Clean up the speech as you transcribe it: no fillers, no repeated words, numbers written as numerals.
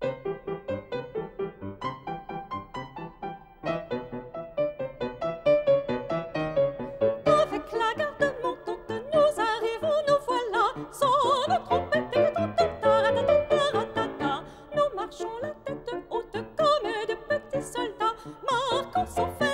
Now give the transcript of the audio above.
Avec la garde montante, nous arrivons, nous voilà, sans nos trompettes et taratata. Nous marchons la tête haute comme de petits soldats, marquant sans faire